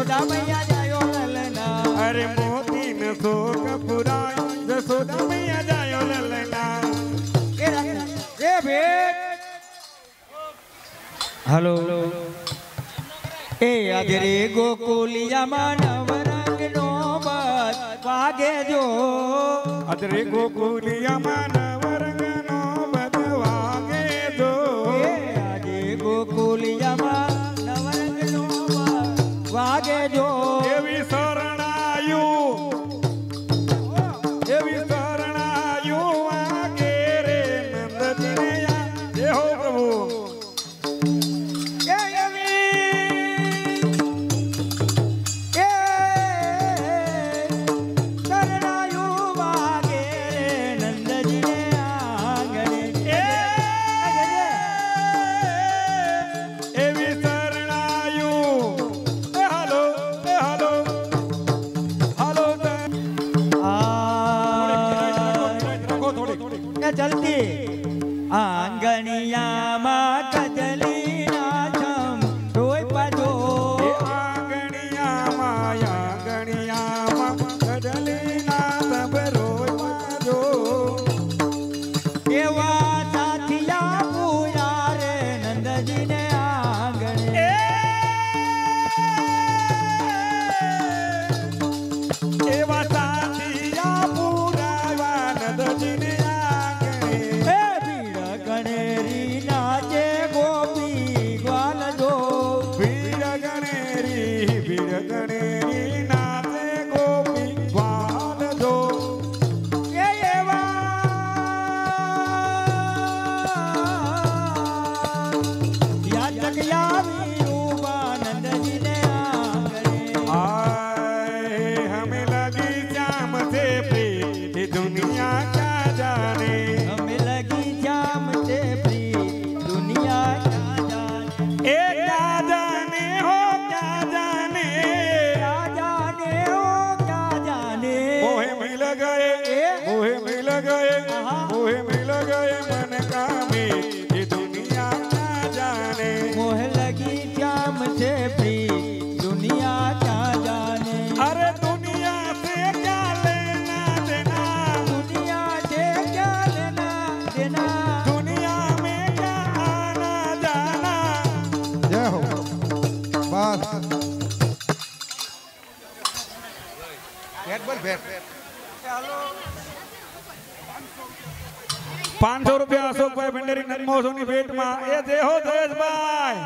जसोदा मैया जायो ललना अरे मोती न शोक पुराय जसोदा मैया जायो ललना ए भेट हेलो ए अजरे गोकुलिया मानवरंग नो बात वागे जो अजरे गोकुलिया मानवरंग नो बात वागे जो अजरे गोकुलिया मानवरंग नो बात वागे जो एवी शरणायु वागे रे नंदजिया जय हो प्रभु चलती आंगनिया माँ कजली नाचम रोय पाजो आंगनिया माँ कजली नाचम रोय पाजो एवा साथिया पूजा रे नंद जी ने आंगणे एवा साथिया पूजा नंद जी ने मोहे मिल गए मन का में ये दुनिया क्या जाने मोह लगी जाम से भी दुनिया क्या जाने अरे दुनिया से क्या लेना देना दुनिया से क्या लेना देना दुनिया में क्या आना जाना जय हो बस भेट 500 रुपया अशोक भाई भंडारी नरमोसोनी भेट में ए जय हो देश भाई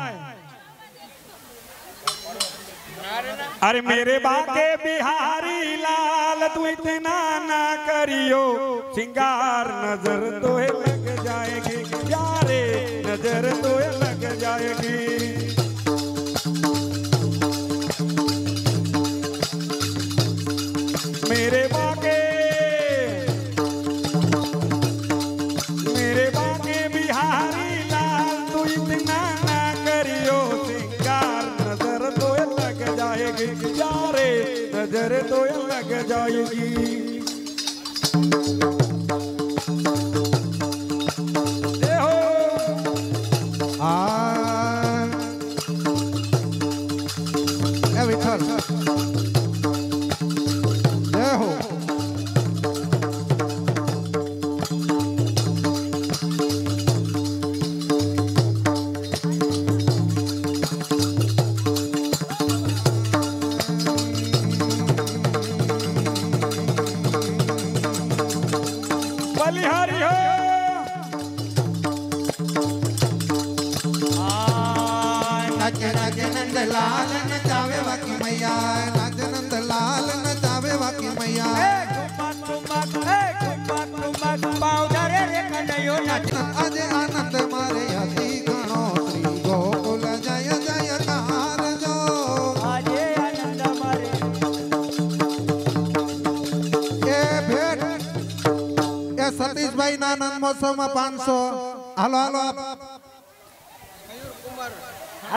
अरे मेरे बाके बिहारी लाल तू इतना ना करियो सिंगार नजर तो लग जाएगी यारे नजर तो लग जाएगी मेरे बाके बिहारी लाल तू इतना ना करियो सिंगार नजर तो लग जाएगी यारे नजर तो लग जाएगी देखो विठल जय हो बलिहारी हो नच नच नंद लाल नचावे वाकी मैया नच नंद लाल नचावे वाकी मैया आज आनंद मारे अति गणो श्री गोकुल जय जयकार जो आजे आनंद मारे ए भेट ए सतीश भाई ना आनंद महोत्सव में 500 हालो हालो